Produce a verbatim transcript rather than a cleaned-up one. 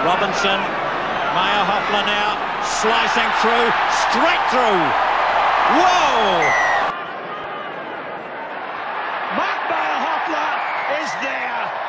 Robinson, Mayerhofler now, slicing through, straight through. Whoa! Mark Mayerhofler is there.